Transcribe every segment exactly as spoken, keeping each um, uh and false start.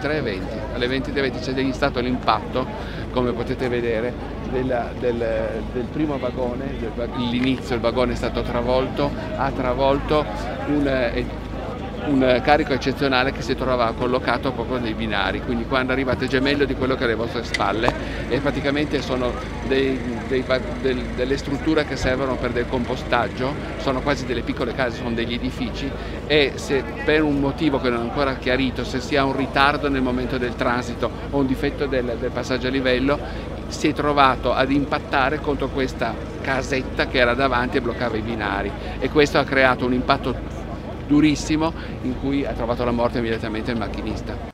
tre e venti. Alle venti e venti c'è stato l'impatto, come potete vedere, del, del, del primo vagone, l'inizio, il vagone è stato travolto, ha travolto un, un carico eccezionale che si trovava collocato proprio nei binari, quindi quando arrivate gemello di quello che è alle vostre spalle, e praticamente sono dei, dei, del, delle strutture che servono per del compostaggio, sono quasi delle piccole case, sono degli edifici, e se per un motivo che non è ancora chiarito, se sia un ritardo nel momento del transito o un difetto del, del passaggio a livello, si è trovato ad impattare contro questa casetta che era davanti e bloccava i binari, e questo ha creato un impatto durissimo in cui ha trovato la morte immediatamente il macchinista.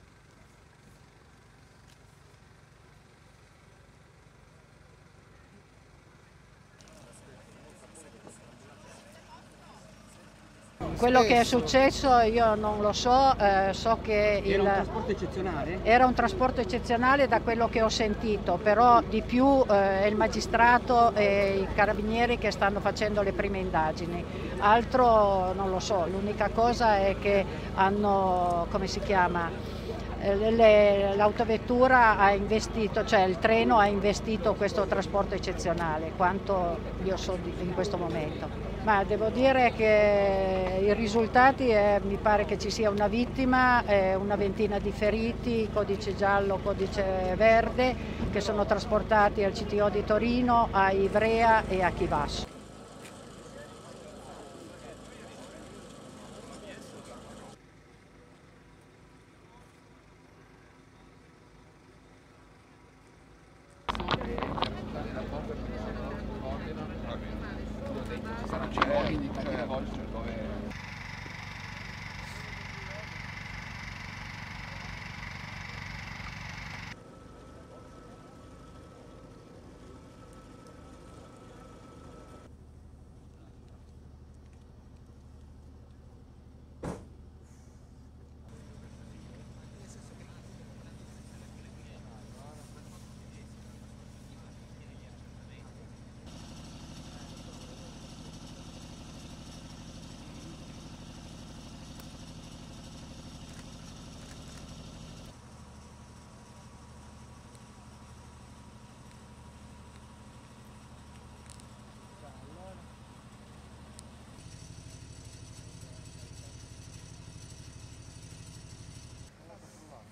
Quello che è successo io non lo so, eh, so che il... Era un trasporto eccezionale? Era un trasporto eccezionale da quello che ho sentito, però di più eh, è il magistrato e i carabinieri che stanno facendo le prime indagini. Altro non lo so, l'unica cosa è che hanno, come si chiama, l'autovettura ha investito, cioè il treno ha investito questo trasporto eccezionale, quanto io so in questo momento. Ma devo dire che i risultati, è, mi pare che ci sia una vittima, eh, una ventina di feriti, codice giallo, codice verde, che sono trasportati al C T O di Torino, a Ivrea e a Chivasso.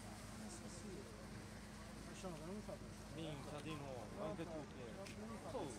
Minchia di nuovo, anche tu.